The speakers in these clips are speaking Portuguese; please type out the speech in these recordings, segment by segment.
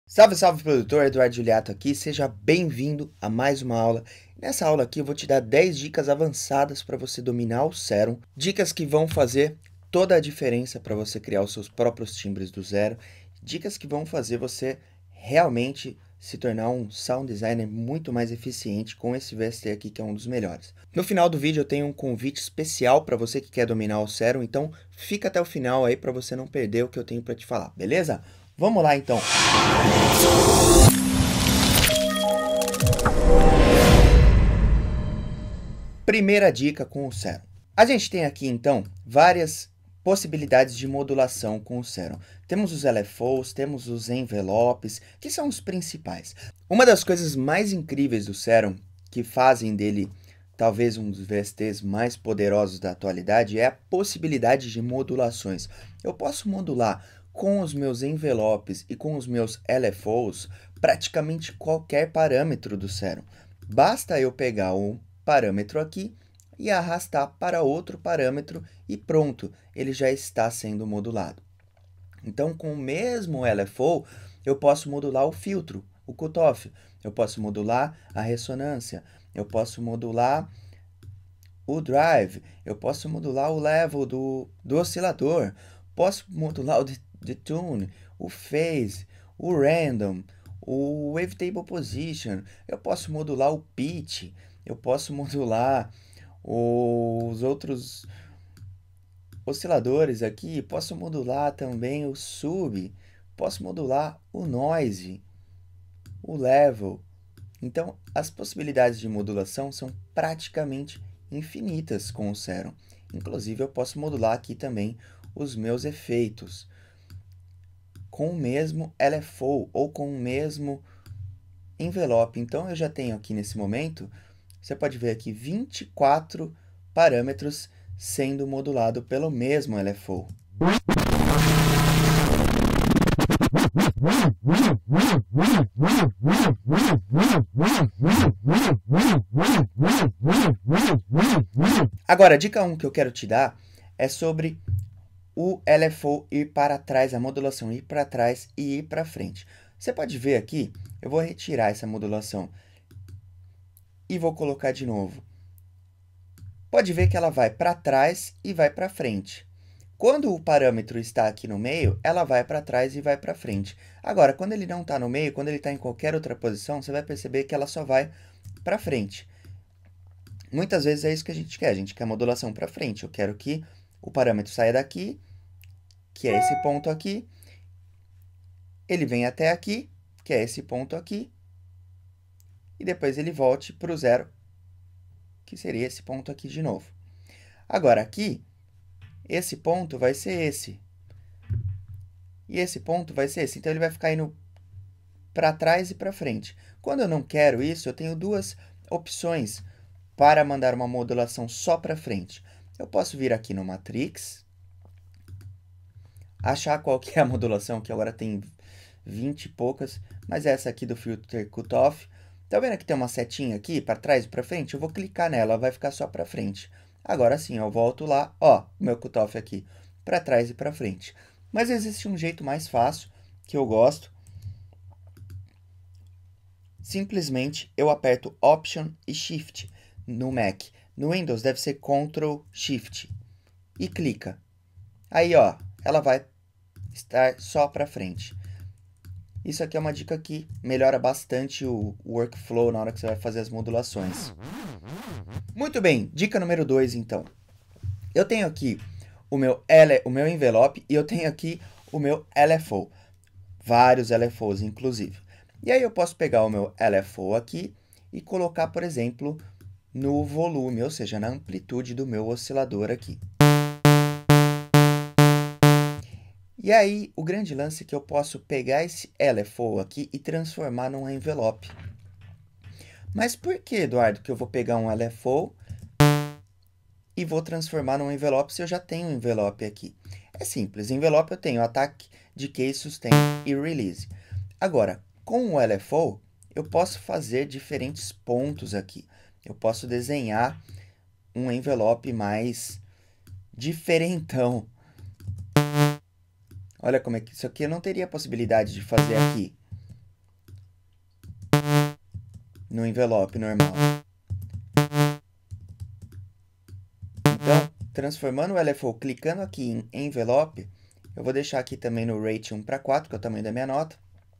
Salve, salve, produtor, Eduardo Juliato aqui, seja bem-vindo a mais uma aula. Nessa aula aqui eu vou te dar 10 dicas avançadas para você dominar o Serum, dicas que vão fazer toda a diferença para você criar os seus próprios timbres do zero, dicas que vão fazer você realmente se tornar um sound designer muito mais eficiente com esse VST aqui que é um dos melhores. No final do vídeo eu tenho um convite especial para você que quer dominar o Serum, então fica até o final aí para você não perder o que eu tenho para te falar, beleza? Vamos lá então! Primeira dica com o Serum. A gente tem aqui então várias possibilidades de modulação com o Serum. Temos os LFOs, temos os envelopes, que são os principais. Uma das coisas mais incríveis do Serum, que fazem dele talvez um dos VSTs mais poderosos da atualidade, é a possibilidade de modulações. Eu posso modular com os meus envelopes e com os meus LFOs praticamente qualquer parâmetro do Serum. Basta eu pegar um parâmetro aqui e arrastar para outro parâmetro e pronto, ele já está sendo modulado. Então, com o mesmo LFO, eu posso modular o filtro, o cutoff, eu posso modular a ressonância, eu posso modular o drive, eu posso modular o level do oscilador, posso modular o detune, o phase, o random, o wavetable position, eu posso modular o pitch, eu posso modular os outros osciladores aqui, posso modular também o sub, posso modular o noise, o level. Então, as possibilidades de modulação são praticamente infinitas com o Serum. Inclusive, eu posso modular aqui também os meus efeitos com o mesmo LFO ou com o mesmo envelope. Então, eu já tenho aqui nesse momento, você pode ver aqui 24 parâmetros sendo modulado pelo mesmo LFO. Agora, a dica 1 que eu quero te dar é sobre o LFO ir para trás, a modulação ir para trás e ir para frente. Você pode ver aqui, eu vou retirar essa modulação e vou colocar de novo. Pode ver que ela vai para trás e vai para frente. Quando o parâmetro está aqui no meio, ela vai para trás e vai para frente. Agora, quando ele não está no meio, quando ele está em qualquer outra posição, você vai perceber que ela só vai para frente. Muitas vezes é isso que a gente quer modulação para frente. Eu quero que o parâmetro saia daqui, que é esse ponto aqui, ele vem até aqui, que é esse ponto aqui, e depois ele volte para o zero, que seria esse ponto aqui de novo. Agora, aqui, esse ponto vai ser esse. E esse ponto vai ser esse. Então, ele vai ficar indo para trás e para frente. Quando eu não quero isso, eu tenho duas opções para mandar uma modulação só para frente. Eu posso vir aqui no Matrix, achar qual que é a modulação, que agora tem 20 e poucas, mas essa aqui do Filter Cutoff. Tá vendo que tem uma setinha aqui, para trás e para frente? Eu vou clicar nela, vai ficar só para frente. Agora sim, eu volto lá, ó, o meu cutoff aqui, para trás e para frente. Mas existe um jeito mais fácil, que eu gosto. Simplesmente eu aperto Option e Shift no Mac. No Windows deve ser Ctrl Shift e clica. Aí, ó, ela vai estar só para frente. Isso aqui é uma dica que melhora bastante o workflow na hora que você vai fazer as modulações. Muito bem, dica número 2, então. Eu tenho aqui o meu envelope e eu tenho aqui o meu LFO. Vários LFOs, inclusive. E aí eu posso pegar o meu LFO aqui e colocar, por exemplo, no volume, ou seja, na amplitude do meu oscilador aqui. E aí, o grande lance é que eu posso pegar esse LFO aqui e transformar num envelope. Mas por que, Eduardo, que eu vou pegar um LFO e vou transformar num envelope se eu já tenho um envelope aqui? É simples, envelope eu tenho ataque, decay, sustain e release. Agora, com o LFO, eu posso fazer diferentes pontos aqui. Eu posso desenhar um envelope mais diferentão. Olha como é que isso aqui eu não teria possibilidade de fazer aqui. no envelope normal. Então, transformando o LFO, clicando aqui em envelope, eu vou deixar aqui também no rate 1:4, que é o tamanho da minha nota.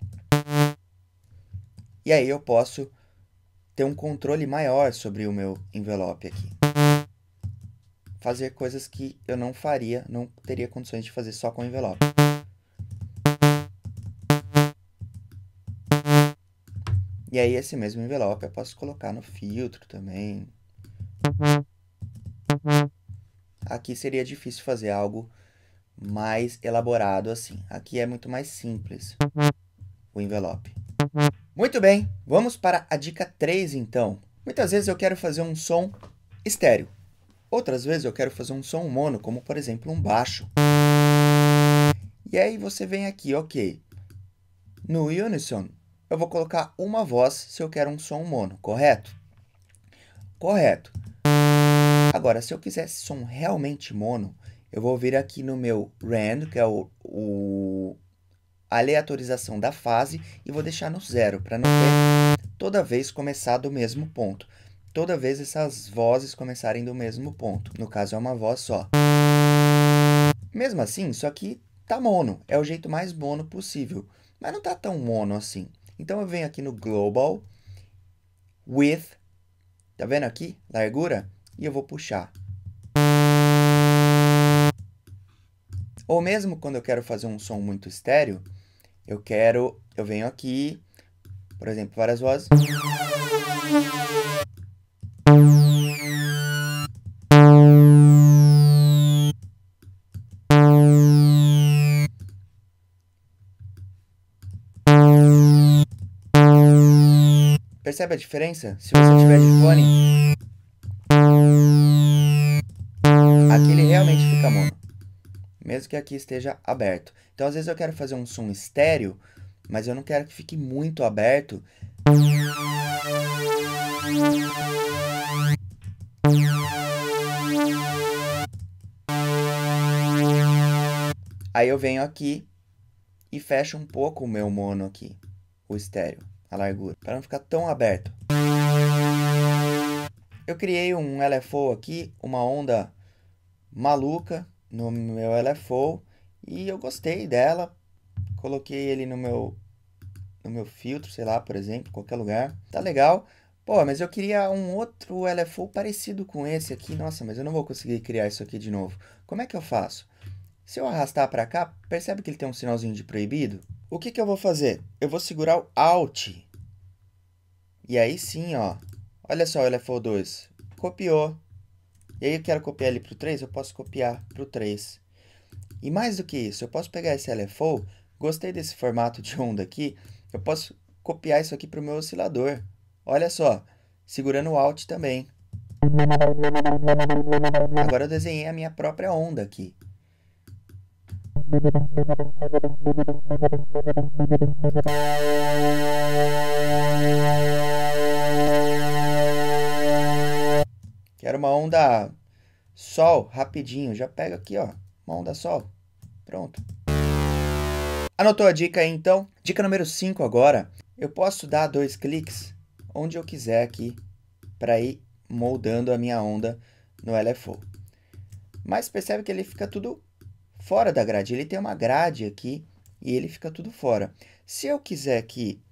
E aí eu posso ter um controle maior sobre o meu envelope aqui. Fazer coisas que eu não faria, não teria condições de fazer só com o envelope. E aí esse mesmo envelope eu posso colocar no filtro também. Aqui seria difícil fazer algo mais elaborado assim. Aqui é muito mais simples o envelope. Muito bem, vamos para a dica 3 então. Muitas vezes eu quero fazer um som estéreo. Outras vezes eu quero fazer um som mono, como por exemplo um baixo. E aí você vem aqui, ok. No Unison, eu vou colocar uma voz se eu quero um som mono, correto? Correto. Agora, se eu quiser som realmente mono, eu vou vir aqui no meu rand, que é a aleatorização da fase, e vou deixar no 0, para não ter toda vez começar do mesmo ponto. Toda vez essas vozes começarem do mesmo ponto. No caso, é uma voz só. Mesmo assim, isso aqui tá mono. É o jeito mais mono possível. Mas não tá tão mono assim. Então, eu venho aqui no Global, Width, tá vendo aqui? Largura. E eu vou puxar. Ou mesmo quando eu quero fazer um som muito estéreo, eu venho aqui, por exemplo, várias vozes. Percebe a diferença? Se você tiver de fone, aqui ele realmente fica mono, mesmo que aqui esteja aberto. Então, às vezes eu quero fazer um som estéreo, mas eu não quero que fique muito aberto. Aí eu venho aqui e fecho um pouco o meu mono aqui, o estéreo, a largura, para não ficar tão aberto. Eu criei um LFO aqui, uma onda maluca no meu LFO, e eu gostei dela. Coloquei ele no meu filtro, sei lá, por exemplo, qualquer lugar. Tá legal. Pô, mas eu queria um outro LFO parecido com esse aqui. Nossa, mas eu não vou conseguir criar isso aqui de novo. Como é que eu faço? Se eu arrastar para cá, percebe que ele tem um sinalzinho de proibido? O que que eu vou fazer? Eu vou segurar o Alt. E aí sim, ó. Olha só o LFO 2. Copiou. E aí eu quero copiar ele para o 3, eu posso copiar para o 3. E mais do que isso, eu posso pegar esse LFO, gostei desse formato de onda aqui, eu posso copiar isso aqui para o meu oscilador. Olha só, segurando o Alt também. Agora eu desenhei a minha própria onda aqui. Quero uma onda Sol, rapidinho. Já pega aqui, ó, uma onda Sol. Pronto. Anotou a dica aí, então? Dica número 5 agora. Eu posso dar 2 cliques onde eu quiser aqui para ir moldando a minha onda no LFO. Mas percebe que ele fica tudo fora da grade. Ele tem uma grade aqui e ele fica tudo fora. Se eu quiser que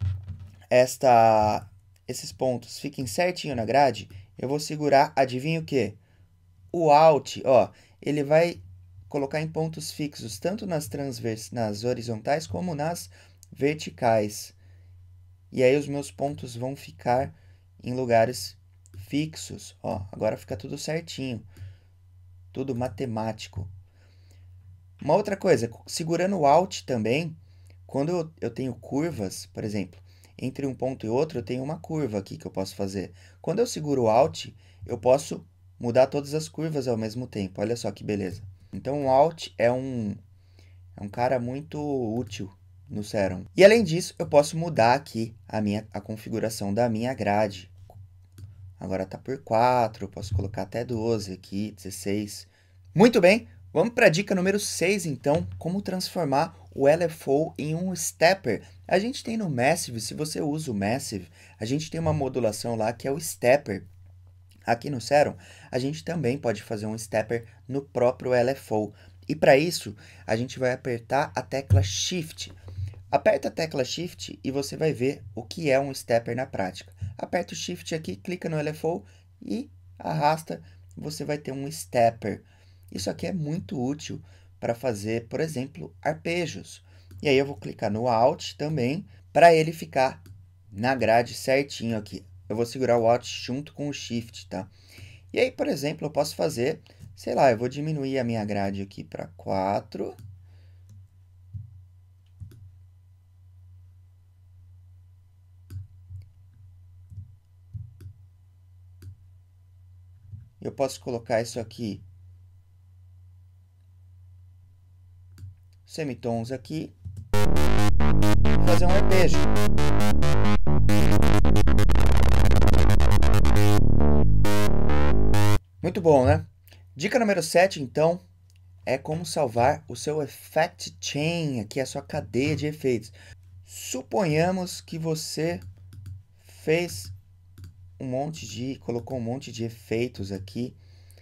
esses pontos fiquem certinho na grade, eu vou segurar, adivinha o quê? O Alt, ó, ele vai colocar em pontos fixos, tanto nas horizontais como nas verticais. E aí os meus pontos vão ficar em lugares fixos. Ó, agora fica tudo certinho. Tudo matemático. Uma outra coisa, segurando o Alt também, quando eu tenho curvas, por exemplo, entre um ponto e outro, eu tenho uma curva aqui que eu posso fazer. Quando eu seguro o Alt, eu posso mudar todas as curvas ao mesmo tempo. Olha só que beleza. Então, o Alt é um cara muito útil no Serum. E além disso, eu posso mudar aqui a configuração da minha grade. Agora está por 4, eu posso colocar até 12 aqui, 16. Muito bem, vamos para a dica número 6, então, como transformar o LFO em um stepper. A gente tem no Massive, se você usa o Massive, a gente tem uma modulação lá que é o stepper. Aqui no Serum, a gente também pode fazer um stepper no próprio LFO. E para isso, a gente vai apertar a tecla Shift. Aperta a tecla Shift e você vai ver o que é um stepper na prática. Aperta o Shift aqui, clica no LFO e arrasta, você vai ter um stepper. Isso aqui é muito útil para fazer, por exemplo, arpejos. E aí eu vou clicar no Alt também, para ele ficar na grade certinho aqui. Eu vou segurar o Alt junto com o Shift, tá? E aí, por exemplo, eu posso fazer, sei lá, eu vou diminuir a minha grade aqui para 4. Eu posso colocar isso aqui, semitons aqui, e fazer um arpejo. Muito bom, né? Dica número 7, então, é como salvar o seu Effect Chain, aqui a sua cadeia de efeitos. Suponhamos que você fez colocou um monte de efeitos aqui.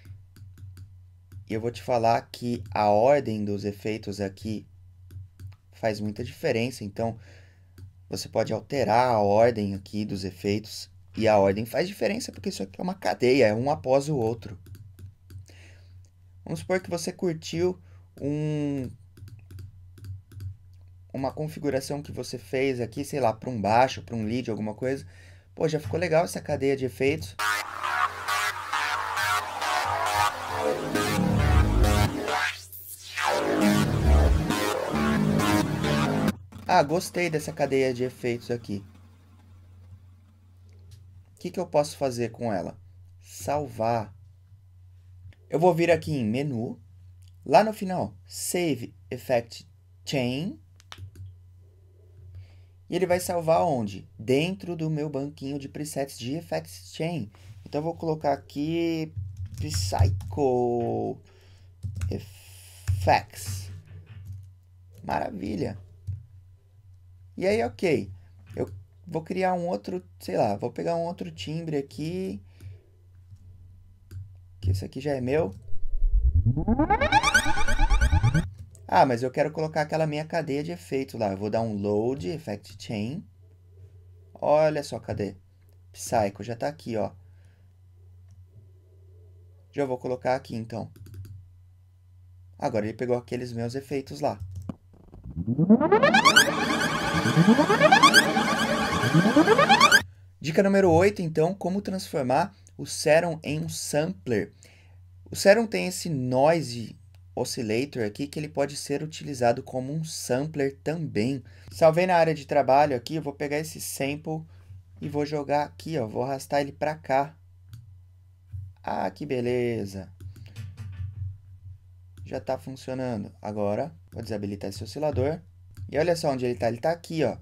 E eu vou te falar que a ordem dos efeitos aqui faz muita diferença. Então, você pode alterar a ordem aqui dos efeitos. E a ordem faz diferença porque isso aqui é uma cadeia, é um após o outro. Vamos supor que você curtiu uma configuração que você fez aqui, sei lá, para um baixo, para um lead, alguma coisa. Pô, já ficou legal essa cadeia de efeitos. Ah, gostei dessa cadeia de efeitos aqui. O que eu posso fazer com ela? Salvar. Eu vou vir aqui em Menu, lá no final, Save Effect Chain. E ele vai salvar onde? Dentro do meu banquinho de presets de Effects Chain. Então, eu vou colocar aqui Psycho Effects. Maravilha. E aí, ok. Eu vou criar um outro, sei lá, vou pegar um outro timbre aqui. Que esse aqui já é meu. Ah, mas eu quero colocar aquela minha cadeia de efeitos lá. Eu vou dar um Load, Effect Chain. Olha só, cadê? Psycho, já tá aqui, ó. Já vou colocar aqui, então. Agora ele pegou aqueles meus efeitos lá. Dica número 8, então, como transformar o Serum em um sampler. O Serum tem esse Noise Oscillator aqui, que ele pode ser utilizado como um sampler também. Salvei na área de trabalho aqui, eu vou pegar esse sample e vou jogar aqui, ó, vou arrastar ele para cá. Ah, que beleza! Já está funcionando. Agora, vou desabilitar esse oscilador. E olha só onde ele está aqui, ó.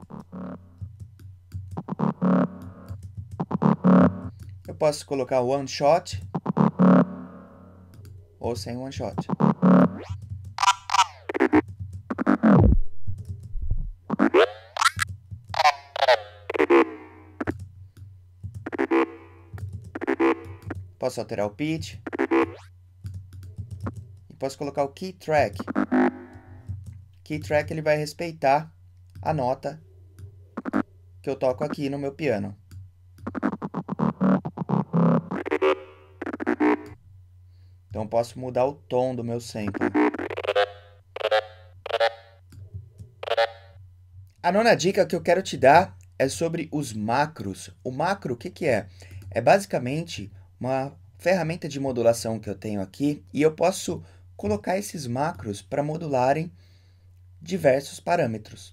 Eu posso colocar one shot ou sem one shot. Posso alterar o pitch. E posso colocar o key track. Key track ele vai respeitar a nota que eu toco aqui no meu piano. Então posso mudar o tom do meu sample. A nona dica que eu quero te dar é sobre os macros. O macro, o que é? É basicamente uma ferramenta de modulação que eu tenho aqui e eu posso colocar esses macros para modularem diversos parâmetros.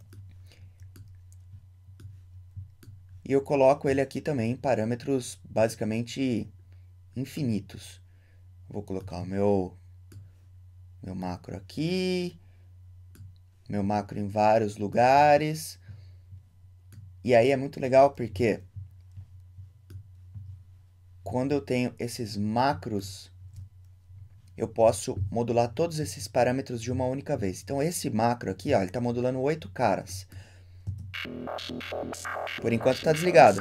E eu coloco ele aqui também em parâmetros basicamente infinitos. Vou colocar o meu macro aqui, meu macro em vários lugares. E aí é muito legal porque quando eu tenho esses macros eu posso modular todos esses parâmetros de uma única vez. Então, esse macro aqui, ó, ele está modulando 8 caras. Por enquanto está desligado.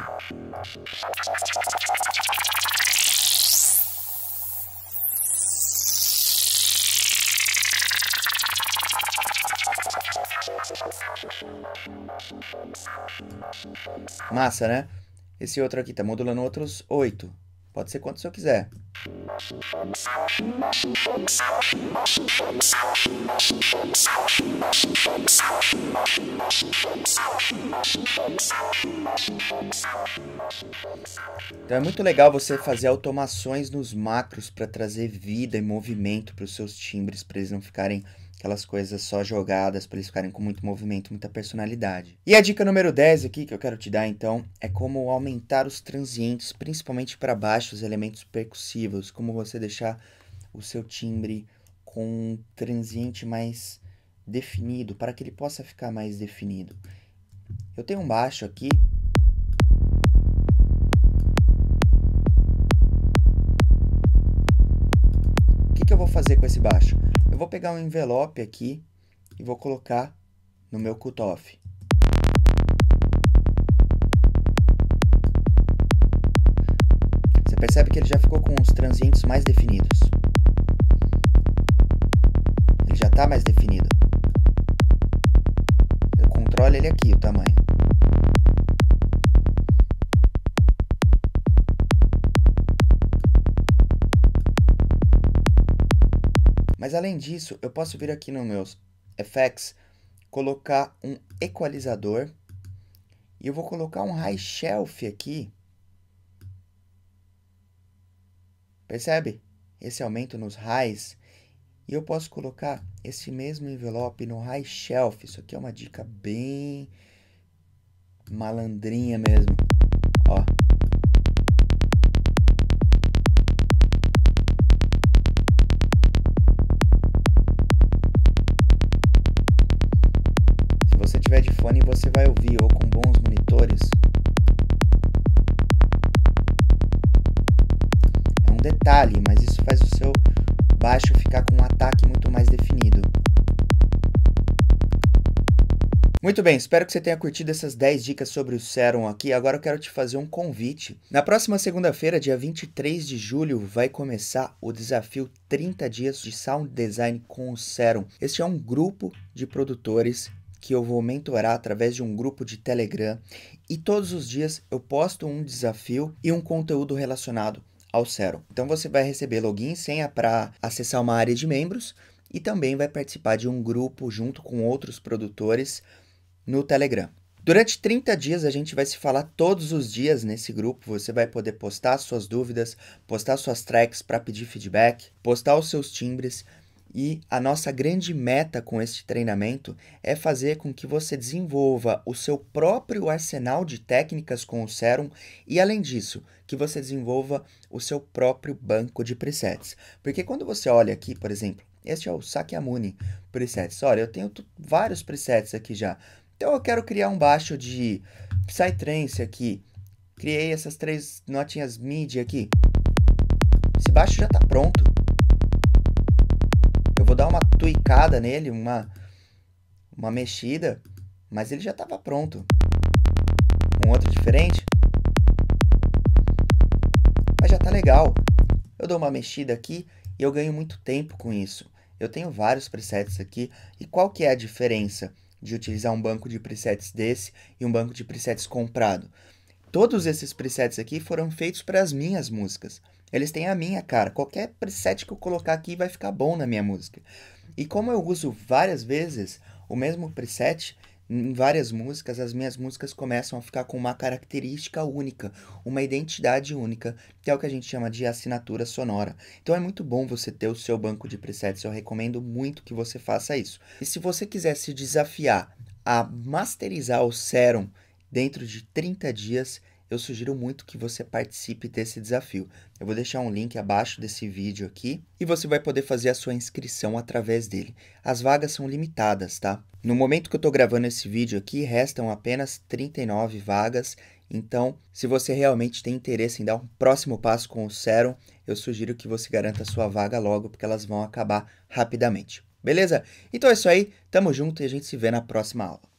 Massa, né? Esse outro aqui está modulando outros 8. Pode ser quantos eu quiser. Então é muito legal você fazer automações nos macros para trazer vida e movimento para os seus timbres, para eles não ficarem aquelas coisas só jogadas, para eles ficarem com muito movimento, muita personalidade. E a dica número 10 aqui que eu quero te dar então é como aumentar os transientes, principalmente para baixo, os elementos percussivos, como você deixar o seu timbre com um transiente mais definido, para que ele possa ficar mais definido. Eu tenho um baixo aqui. O que eu vou fazer com esse baixo? Eu vou pegar um envelope aqui e vou colocar no meu cutoff. Você percebe que ele já ficou com os transientes mais definidos. Ele já está mais definido. Eu controlo ele aqui, o tamanho. Mas além disso, eu posso vir aqui no meus effects, colocar um equalizador e eu vou colocar um high shelf aqui. Percebe? Esse aumento nos highs. E eu posso colocar esse mesmo envelope no high shelf. Isso aqui é uma dica bem malandrinha mesmo. Ó. Se você tiver de fone, você vai ouvir, ou com bons monitores. É um detalhe, mas isso faz o seu baixo ficar com um ataque muito mais definido. Muito bem, espero que você tenha curtido essas 10 dicas sobre o Serum aqui. Agora eu quero te fazer um convite. Na próxima segunda-feira, dia 23 de julho, vai começar o desafio 30 dias de Sound Design com o Serum. Este é um grupo de produtores que eu vou mentorar através de um grupo de Telegram. E todos os dias eu posto um desafio e um conteúdo relacionado ao Serum. Então você vai receber login e senha para acessar uma área de membros e também vai participar de um grupo junto com outros produtores no Telegram. Durante 30 dias a gente vai se falar todos os dias nesse grupo. Você vai poder postar suas dúvidas, postar suas tracks para pedir feedback, postar os seus timbres. E a nossa grande meta com este treinamento é fazer com que você desenvolva o seu próprio arsenal de técnicas com o Serum e, além disso, que você desenvolva o seu próprio banco de presets. Porque quando você olha aqui, por exemplo, este é o Sakyamuni presets. Olha, eu tenho vários presets aqui já. Então eu quero criar um baixo de Psytrance aqui. Criei essas 3 notinhas MIDI aqui. Esse baixo já está pronto. Eu vou dar uma tweakada nele, uma mexida, mas ele já estava pronto. Um outro diferente. Mas já está legal. Eu dou uma mexida aqui e eu ganho muito tempo com isso. Eu tenho vários presets aqui. E qual que é a diferença de utilizar um banco de presets desse e um banco de presets comprado? Todos esses presets aqui foram feitos para as minhas músicas. Eles têm a minha cara. Qualquer preset que eu colocar aqui vai ficar bom na minha música. E como eu uso várias vezes o mesmo preset em várias músicas, as minhas músicas começam a ficar com uma característica única, uma identidade única, que é o que a gente chama de assinatura sonora. Então é muito bom você ter o seu banco de presets, eu recomendo muito que você faça isso. E se você quiser se desafiar a masterizar o Serum dentro de 30 dias, eu sugiro muito que você participe desse desafio. Eu vou deixar um link abaixo desse vídeo aqui e você vai poder fazer a sua inscrição através dele. As vagas são limitadas, tá? No momento que eu estou gravando esse vídeo aqui, restam apenas 39 vagas, Então, se você realmente tem interesse em dar um próximo passo com o Serum, eu sugiro que você garanta a sua vaga logo, porque elas vão acabar rapidamente. Beleza? Então é isso aí, tamo junto e a gente se vê na próxima aula.